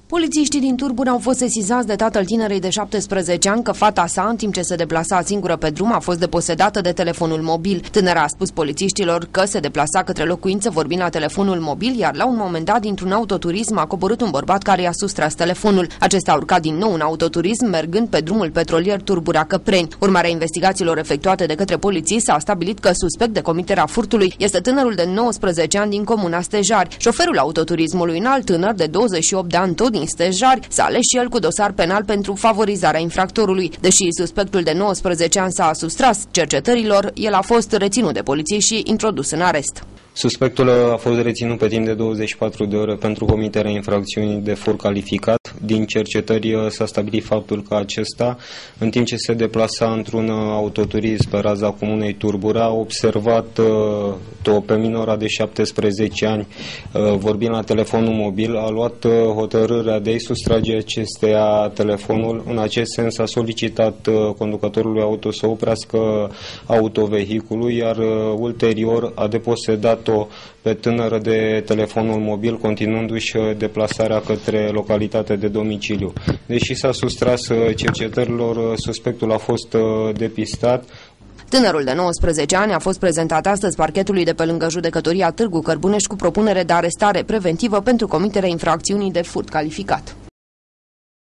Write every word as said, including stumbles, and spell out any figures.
Polițiștii din Turburi au fost sesizați de tatăl tinerei de șaptesprezece ani că fata sa, în timp ce se deplasa singură pe drum, a fost deposedată de telefonul mobil. Tânăra a spus polițiștilor că se deplasa către locuință vorbind la telefonul mobil, iar la un moment dat, dintr-un autoturism a coborât un bărbat care i-a sustras telefonul. Acesta a urcat din nou în autoturism, mergând pe drumul petrolier Turburea-Căpreni. Urmarea investigațiilor efectuate de către poliție s-a stabilit că suspect de comiterea furtului este tânărul de nouăsprezece ani din comuna Stejari. Șoferul autoturismului, un alt tânăr de douăzeci și opt de ani, tot din Stejari, s-a ales și el cu dosar penal pentru favorizarea infractorului. Deși suspectul de nouăsprezece ani s-a sustras cercetărilor, el a fost reținut de poliție și introdus în arest. Suspectul a fost reținut pe timp de douăzeci și patru de ore pentru comiterea infracțiunii de furt calificat. Din cercetări s-a stabilit faptul că acesta, în timp ce se deplasa într-un autoturism pe raza comunei Turbura, a observat uh, pe minora de șaptesprezece ani uh, vorbind la telefonul mobil, a luat uh, hotărârea de a-i sustrage acesteia telefonul. În acest sens a solicitat uh, conducătorului auto să oprească autovehiculul, iar uh, ulterior a deposedat pe tânără de telefonul mobil, continuându-și deplasarea către localitatea de domiciliu. Deși s-a sustras cercetărilor, suspectul a fost depistat. Tânărul de nouăsprezece ani a fost prezentat astăzi parchetului de pe lângă judecătoria Târgu Cărbunești cu propunere de arestare preventivă pentru comiterea infracțiunii de furt calificat.